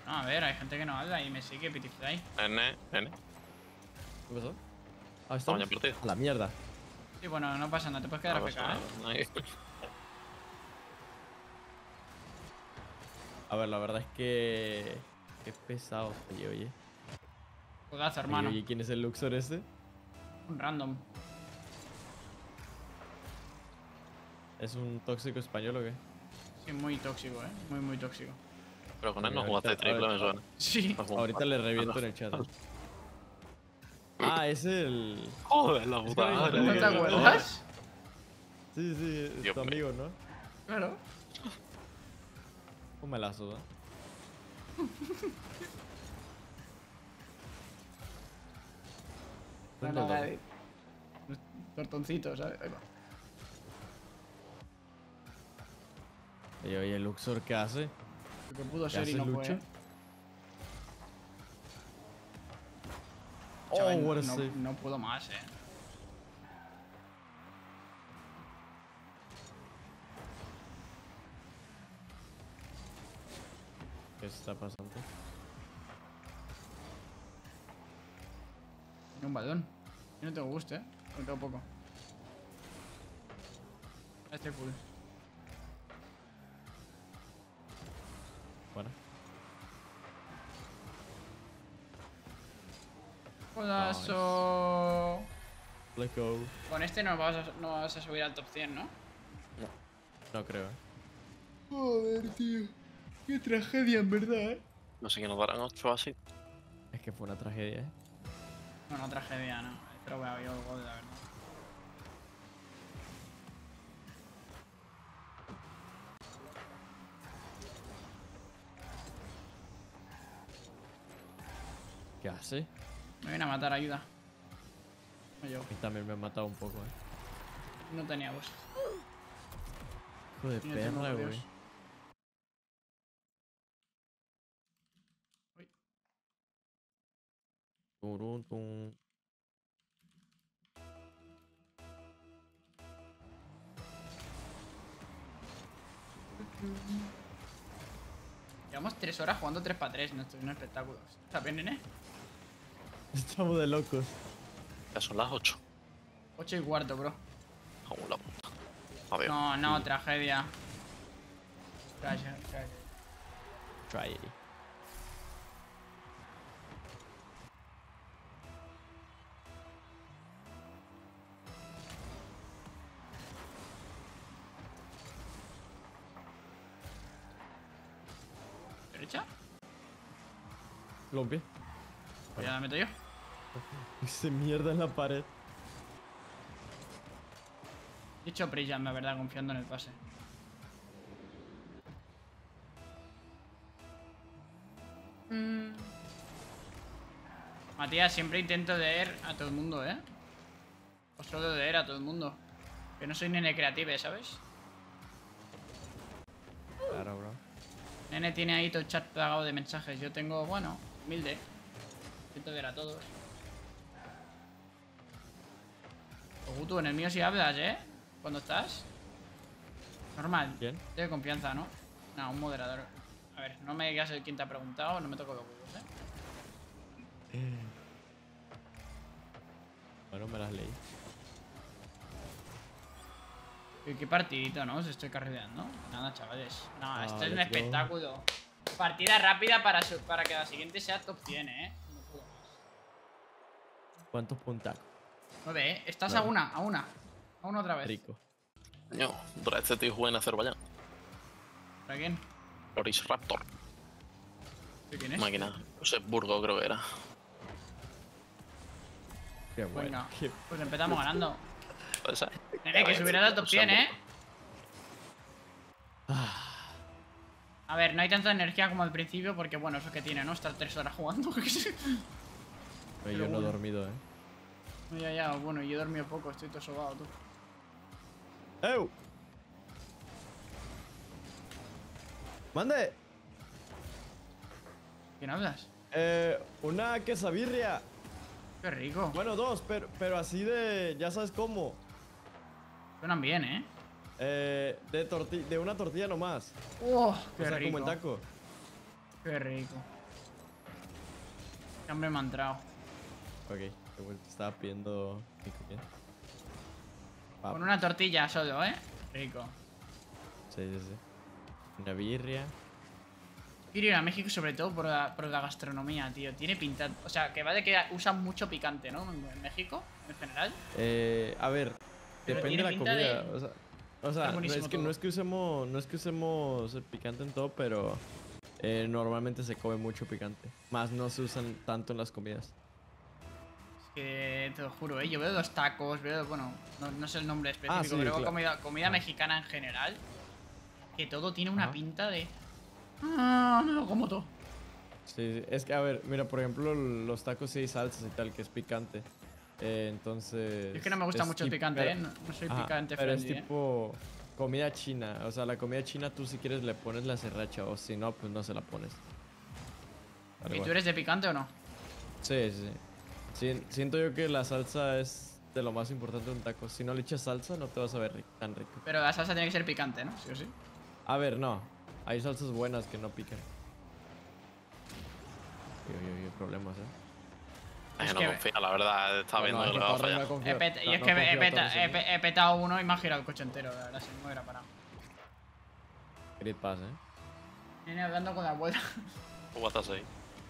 No, a ver, hay gente que no habla y me sigue Pitifly. N. ¿Qué pasó? Ah, está. Tamaño partido. A la mierda. Sí, bueno, no pasa nada, te puedes quedar No AFK, pasa ¿eh? nada, ahí. A ver, la verdad es que... Qué pesado. Oye. Juegazo, hermano. Oye, ¿quién es el Luxor este? Un random. ¿Es un tóxico español o qué? Sí, muy tóxico, muy tóxico. Pero con él no Oye, jugaste ahorita- triple, me suena. Sí. No jugó. Ahorita le reviento en el chat. Ah, es el... Joder, la puta que- madre. ¿No te acuerdas? Sí, es Dios tu mío. amigo, ¿no? Claro. Un melazo, ¿no? Nada de... Tortoncito, ¿sabes? Ahí va. Oye, Luxor, ¿qué hace? Lo que pudo ¿Qué ser y hace no Lucho? fue. Oh, Chaval, what a save. no puedo más, ¿Qué está pasando? Tiene un balón. Yo no tengo gusto, no tengo poco. Este full. Bueno. Jodazo. Let's go. Con este no vas a subir al top 100, ¿no? No creo, Joder, tío. Qué tragedia, en verdad, No sé qué nos darán 8 así. Es que fue una tragedia, No, no, tragedia, no. Pero voy a ver el gol, la verdad. ¿Qué hace? Me viene a matar, ayuda. No yo. Y también me ha matado un poco, No tenía voz. Hijo de Yo tengo perra, Dios. güey. Uy. Turun, tun. Llevamos 3 horas jugando 3x3, no esto es un espectáculo. ¿Está bien, nene? Estamos de locos. Ya son las 8. 8:15, bro. Aún la puta. A ver. No, tragedia. Calla. Try it. ¿Derecha? Los pies. Pues ya la meto yo. Hice mierda en la pared. He hecho Prillan, la verdad, confiando en el pase. Matías, siempre intento leer a todo el mundo, ¿eh? O solo leer a todo el mundo. Que no soy nene creative, ¿sabes? Claro, bro. Nene tiene ahí todo el chat plagado de mensajes. Yo tengo, bueno, humilde. Intento ver a todos. Ogu, tú en el mío sí hablas, ¿eh? ¿Cuándo estás? Normal. ¿Quién? Tengo confianza, ¿no? No, un moderador. A ver, no me digas el quién te ha preguntado, no me toco los huevos, ¿eh? Bueno, me las leí. Qué partidito, ¿no? Os estoy carrileando. Nada, chavales. No, esto es un let's go. espectáculo. Partida rápida para que la siguiente sea top 100, ¿eh? No puedo más. ¿Cuántos puntacos? 9, ¿eh? Estás Vale. a una otra vez. Rico. Coño, este tío juega en Azerbaiyán. ¿Para quién? Loris Raptor. ¿De quién es? Máquina. Burgo creo que era. Qué bueno. Venga, pues empezamos ganando. Puede ser. Nene, que subirás al top 100, ¿eh? A ver, no hay tanta energía como al principio porque, bueno, eso que tiene, ¿no? Estar 3 horas jugando. Pero yo no he bueno. dormido, Ya, bueno, yo he dormido poco, estoy todo sobado, tú. ¡Ew! ¡Mande! ¿Quién hablas? Una quesabirria. Qué rico. Bueno, dos, pero así de... Ya sabes cómo. Suenan bien, ¿eh? De una tortilla nomás. ¡Oh! Qué O sea, rico. como el taco. Qué rico. Qué hambre me ha entrado. Ok, de vuelta estaba pidiendo mi comida. Con una tortilla solo, ¿eh? Rico. Sí, sí, sí. Una birria. Quiero ir a México sobre todo por la gastronomía, tío. Tiene pinta... O sea, que va de que usan mucho picante, ¿no? En México, en general. A ver, Pero depende de tiene la pinta comida. de- O sea, no buenísimo es que, todo. no es que usemos el picante en todo, pero normalmente se come mucho picante. Más no se usan tanto en las comidas. Es que te lo juro, ¿eh? Yo veo los tacos, veo... Bueno, no sé el nombre específico, sí, pero veo claro. comida mexicana en general. Que todo tiene una Ajá. pinta de... Ah, me lo como todo. Sí, sí, es que, a ver, mira, por ejemplo, los tacos sí hay salsas y tal, que es picante. Entonces... Es que no me gusta mucho el picante, ¿eh? No soy Ajá, picante pero es friendly, ¿eh? tipo comida china. O sea, la comida china tú si quieres le pones la sriracha o si no, pues no se la pones. Tal ¿Y cual. tú eres de picante o no? Sí, sí, sí. Siento yo que la salsa es de lo más importante de un taco. Si no le echas salsa, no te vas a ver tan rico. Pero la salsa tiene que ser picante, ¿no? Sí o sí. A ver, no. Hay salsas buenas que no pican. Yo, problemas, Es Es que que- no confía, la verdad. Está viendo que le va a fallar. He petado uno y me ha girado el coche entero, la verdad, si no me hubiera parado. Grid pass, Viene hablando con la abuela. ¿Cómo estás ahí?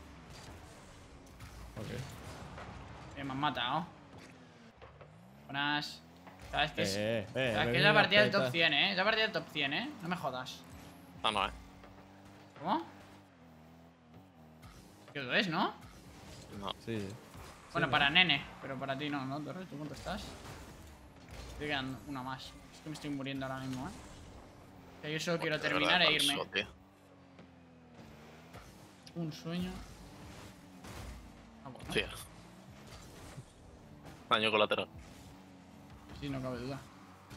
Ok. Me han matado. Buenas. ¿Sabes qué es? ¿Sabes me qué es viene la a partida del top petar. 100, eh? Es la partida del top 100, eh. No me jodas. Ah, no, ¿Cómo? ¿Qué lo es, no? No. Sí, sí. Bueno, Sí, para ¿no? nene, pero para ti no, ¿no? Torres, ¿tú cuánto estás? Estoy quedando una más. Es que me estoy muriendo ahora mismo, ¿eh? O sea, yo solo quiero De terminar verdad, e irme. falso, tío. Un sueño. Ah, bueno. Tío. Daño colateral. Sí, no cabe duda.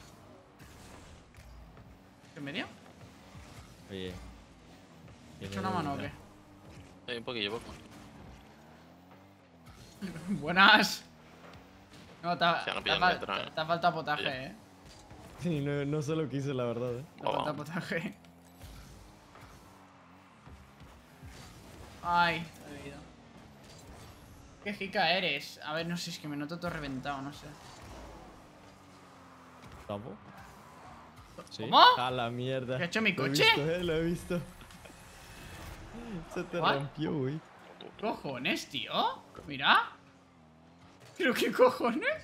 ¿En medio? Oye. ¿He hecho una mano o qué? Hay un poquillo, poco. Buenas. No, te Ya no pillan letra, ¿eh? te ha faltado potaje, Oye. eh. Sí, no sé lo que hice, la verdad, Te ha faltado potaje. Ay, he leído. Qué jica eres. A ver, no sé, es que me noto todo reventado, no sé. ¿Tampoco? Sí. ¿Cómo? A la mierda. ¿Qué ha hecho mi Lo he coche? visto, lo he visto. Se te What? rompió, güey. ¿Qué cojones, tío? Mira. ¿Pero qué cojones?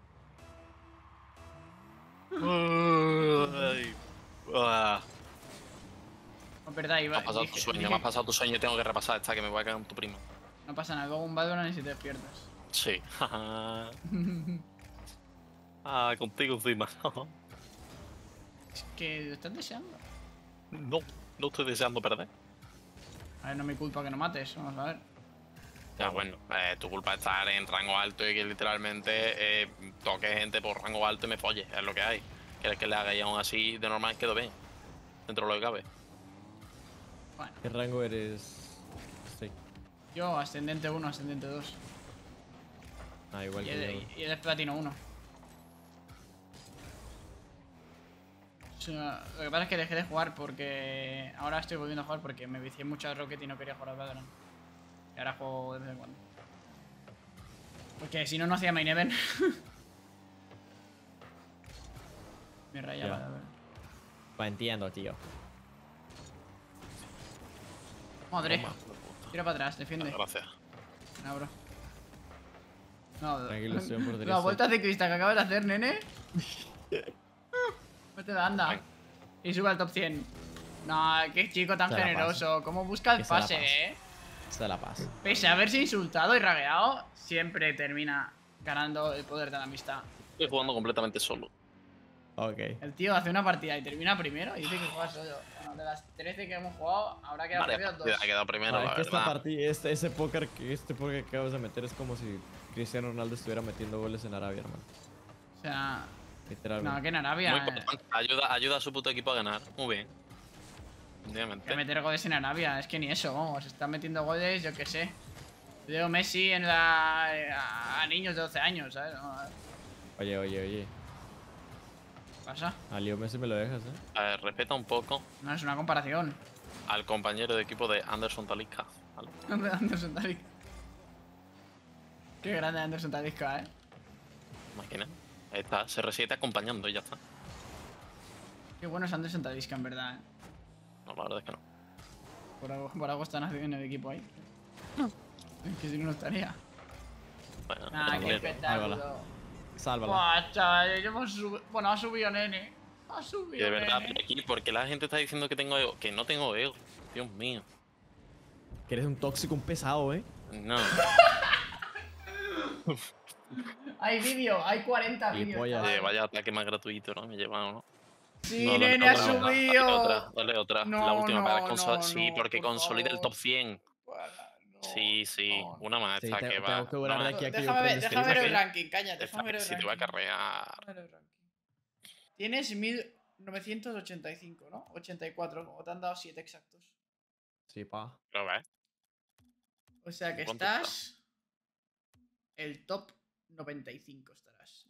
Ay. Ah. No, es verdad, Me iba. has pasado tu sueño, me has pasado tu sueño y tengo que repasar esta que me voy a cagar en tu prima. No pasa nada, luego un Valorant y si te despiertas. Sí. Ah, contigo encima. Es que lo estás deseando. No, no estoy deseando perder. A ver, no es mi culpa que no mates, vamos a ver. Ya, bueno, tu culpa es estar en rango alto y que literalmente toque gente por rango alto y me folle, es lo que hay. ¿Quieres que le haga y aún así de normal quedo bien? Dentro de lo que cabe. Bueno, ¿Qué rango eres? Sí. yo ascendente 1, ascendente 2. Ah, igual Y que yo. él es platino 1. O sea, lo que pasa es que dejé de jugar porque... Ahora estoy volviendo a jugar porque me vicié mucho a Rocket y no quería jugar a Valorant. Y ahora juego de vez en cuando. Porque si no, no hacía main event. Me rayaba, Ya. a ver. Va, entiendo, tío. Madre. Toma. Tira para atrás, defiende. Gracias. No, bro. No, Tranquilo, estoy en portería la seis. vuelta ciclista que acabas de hacer, nene. Vete la anda. Venga. Y sube al top 100. No, qué chico tan Se la generoso. ¿Cómo busca el Que se la pase, pase. Se la paz. Pese a haberse insultado y ragueado, siempre termina ganando el poder de la amistad. Estoy jugando completamente solo. Ok. El tío hace una partida y termina primero y dice que juega solo. Bueno, de las 13 que hemos jugado, habrá quedado Vale, perdido 2. ha quedado primero, Ah, la es que esta verdad. partida, este póker que acabas de meter es como si Cristiano Ronaldo estuviera metiendo goles en Arabia, hermano. O sea, Literalmente. no, que en Muy Arabia. importante. Ayuda a su puto equipo a ganar. Muy bien. Obviamente. Que meter goles en Arabia, es que ni eso, vamos, está metiendo goles, yo qué sé. Leo Messi en a niños de 12 años, ¿sabes? No, Oye. ¿qué pasa? A Leo Messi me lo dejas, Respeta un poco No es una comparación. al compañero de equipo de Anderson Talisca. ¿vale? Anderson Tadic. Qué grande Anderson Talisca, Imagina. Ahí está, CR7 acompañando y ya está. Qué bueno es Anderson Talisca, en verdad, No, la verdad es que no. Por algo están haciendo el equipo ahí. Es que si no, no estaría. Bueno, Ah, qué también. espectáculo. Sálvala. Buah, chaval, bueno, ha subido nene. Ha Y subido de verdad, nene. pero aquí, ¿por qué la gente está diciendo que tengo ego? Que no tengo ego. Dios mío. Que eres un tóxico, un pesado, ¿eh? No. Hay vídeo, hay 40 vídeos. Gilipollas. chaval. Vaya ataque más gratuito, ¿no? Me llevan, ¿no? Sí, No, dale nene, ha otra, dale otra, subido. dale otra, dale otra. No, La última para no, consolidar. no, Sí, no, porque por consolida el favor. top 100. No, Sí, sí. no. Una más Sí, esta que tengo va. que durar no, de aquí a que yo Déjame ver, prenda déjame ver stream. el ranking, cállate, déjame ver el Si ranking. te va a carrear. Déjame ver el ranking. Tienes 1985, ¿no? 84, como te han dado 7 exactos. Sí, pa. Lo ves. O sea que ¿Cuánto estás. El top 95 estarás.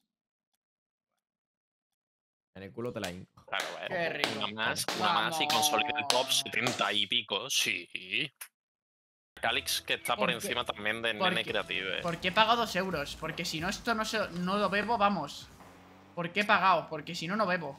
En el culo te la hinco. Claro, ves. Qué rico. Una más y consolida el top Vamos. 70 y pico. Sí. Calix que está por ¿Por qué? encima también de ¿Por Nene qué? Creative. ¿Por qué he pagado 2 euros? Porque si no, esto no lo bebo, vamos. ¿Por qué he pagado? Porque si no, no bebo.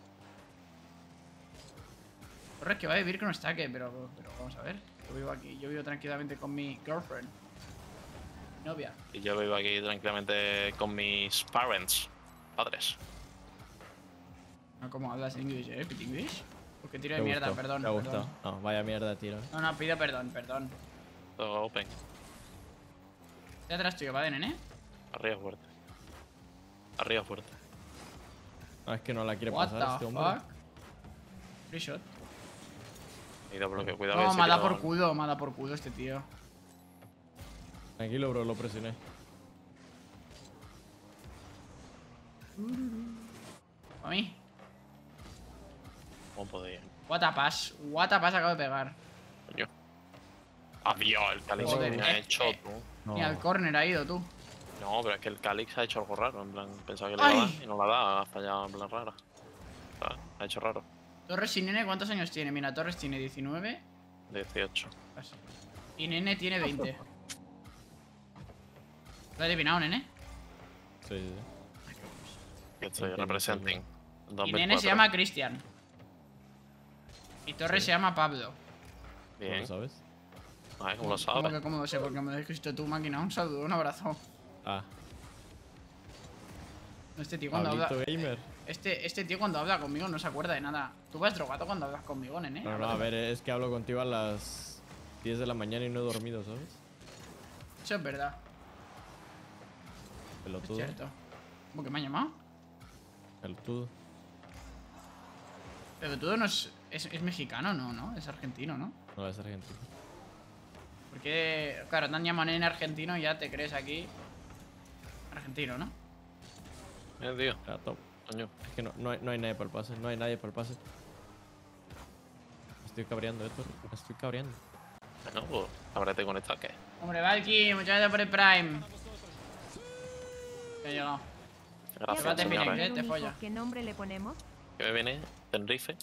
Corre, que va a vivir con un stack, pero vamos a ver. Yo vivo aquí, yo vivo tranquilamente con mi girlfriend. Mi novia. Y yo vivo aquí tranquilamente con mis padres. No, ¿cómo hablas inglés, Pit English? Porque tiro Te de mierda, gustó, perdón. te gustó. Perdón. No, vaya mierda de tiro. No, pido perdón. Todo open. Ya atrás tuyo, ¿vale, nene? Arriba fuerte. Arriba fuerte. No, es que no la quiere What pasar este the hombre. fuck? Free shot. Y de bloque, cuidado. No, que se me ha dado tira por culo, me ha dado por culo este tío. Tranquilo, bro, lo presioné. A mí. ¿Cómo podéis? What a pass acabo de pegar. Coño. Adiós, el Calix Joder, me ha hecho tú. No. Ni al corner ha ido tú. No, pero es que el Calix ha hecho algo raro. En plan, pensaba que le iba a ¡Ay! dar y no la da. Ha fallado en plan rara. ¿Sabes? Ha hecho raro. Torres y Nene, ¿cuántos años tiene? Mira, Torres tiene 19. 18. Así. Y Nene tiene 20. ¿Lo he adivinado, Nene? Sí, sí. Que estoy Entiendo, representing. Y Nene se llama Cristian. Y Torres Sí. se llama Pablo. ¿Cómo Bien. lo sabes? A ver, ¿cómo lo ¿Cómo sabes? que cómo lo sé? Porque me lo dijiste tú, máquina. Un saludo, un abrazo. Ah, Este tío cuando habla. Pablito Gamer. Este tío cuando habla conmigo no se acuerda de nada. Tú vas drogado cuando hablas conmigo, Nene. No, a ver, es que hablo contigo a las 10 de la mañana y no he dormido, ¿sabes? Eso es verdad. Es Pelotudo. cierto. ¿Cómo que me ha llamado? Pelotudo. Pero tú no es mexicano, ¿no? Es argentino, ¿no? No, es argentino. Porque, claro, te han llamado Nene argentino y ya te crees aquí. Argentino, ¿no? Tío. Ya, top. Coño. Es que no hay nadie para el pase, no hay nadie para el pase. Me estoy cabreando, Héctor. Me estoy cabreando. Bueno, pues ábrete con esta que. Hombre, Valky, muchas gracias por el Prime. Que ha llegado. Gracias, Llévate, señora. Phoenix, te folla. ¿Qué nombre le ponemos? ¿Qué me viene? Tenerife.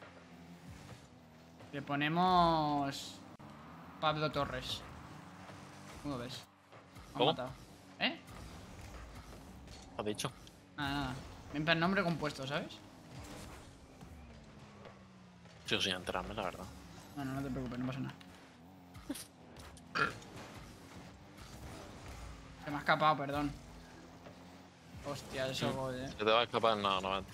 Le ponemos. Pablo Torres. ¿Cómo lo ves? Me han ¿Cómo? matado. ¿Eh? ¿Has dicho? Nada. En plan nombre compuesto, ¿sabes? Yo sin enterarme, la verdad. No te preocupes, no pasa nada. Se me ha escapado, perdón. Hostia, eso gol, Se te va a escapar, no entro.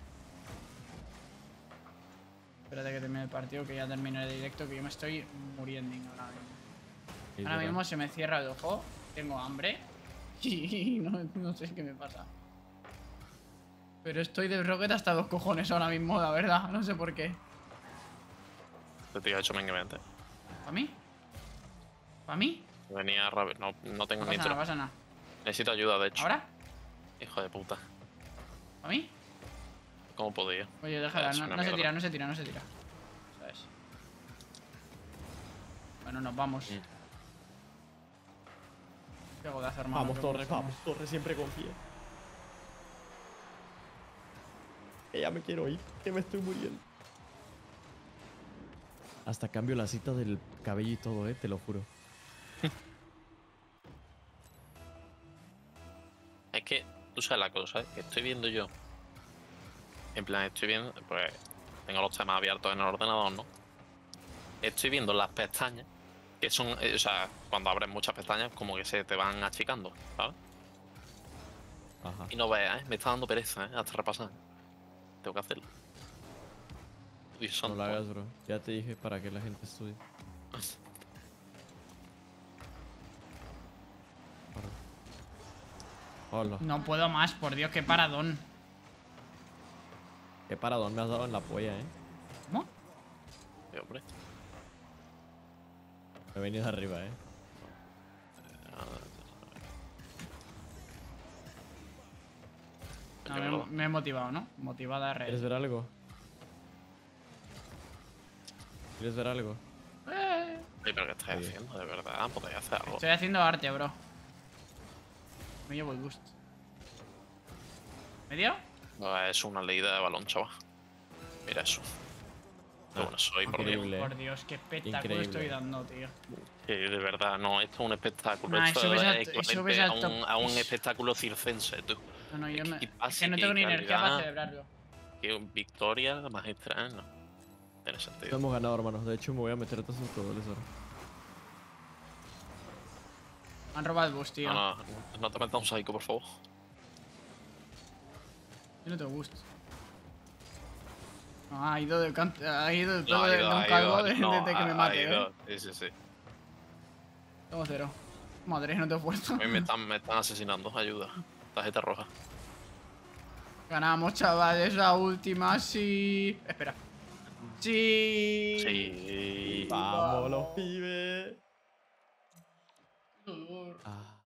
Espérate que termine el partido, que ya termine el directo, que yo me estoy muriendo ahora mismo. Y Ahora yo mismo se me cierra el ojo, tengo hambre y no sé qué me pasa. Pero estoy de rocket hasta los cojones ahora mismo, la verdad, no sé por qué. Este tío ha hecho menguemente. ¿Para mí? ¿Para mí? Venía rápido. No tengo No pasa nada, nitro. no pasa nada. Necesito ayuda, de hecho. ¿Ahora? Hijo de puta. ¿Para mí? ¿Cómo podía? Oye, déjala, Es una no se mierda. tira, no se tira, no se tira. ¿Sabes? Bueno, nos vamos. Qué golazo, hermano. Vamos, qué Torres, golazo. vamos, Torres, siempre confía. Que ya me quiero ir, que me estoy muriendo. Hasta cambio la cita del cabello y todo, te lo juro. cosa es la cosa, que estoy viendo yo. En plan, estoy viendo, pues tengo los temas abiertos en el ordenador, ¿no? Estoy viendo las pestañas, que son, o sea, cuando abres muchas pestañas, como que se te van achicando, ¿sabes? Ajá. Y no veas, ¿eh? Me está dando pereza, ¿eh? Hasta repasar. Tengo que hacerlo. Dios No santo. lo hagas, bro. Ya te dije para que la gente estudie. Hola. No puedo más, por Dios, qué paradón. Qué paradón me has dado en la polla, ¿Cómo? Sí, hombre. Me he venido arriba, No, me he motivado, ¿no? Motivada ¿Quieres red. ver algo? ¿Quieres ver algo? Oye, pero ¿qué estás Oye. haciendo? De verdad, podéis hacer algo. Estoy haciendo arte, bro. Me llevo el boost. ¿Medio? No, es una leída de balón, chaval. Mira eso. Qué bueno soy, por Dios. Increíble. Por Dios, qué espectáculo Increíble. estoy dando, tío. Sí, de verdad, no, esto es un espectáculo. Nah, esto eso ves al- es eso equivalente ves al top. a un espectáculo circense, tú. No, no, yo Es me... que Es pase, que no que tengo ni energía para calidad. celebrarlo. Que victoria magistral, no. Tiene No sentido. hemos ganado, hermanos. De hecho, me voy a meter todos sus goles ahora. Me han robado el boost, tío. No, no, no te metas un psycho, por favor. Yo no tengo boost. No, ha ido de ha ido No, todo ha de ido, un ha calvo ido, no, desde que me ha mate, ido. Sí, sí, sí. Tengo 0. Madre, no tengo fuerza. A mí me están asesinando, ayuda. Tarjeta roja. Ganamos, chavales, la última, sí. Espera. Sí. Sí. ¡Vamos, los pibes! Dolor. Ah.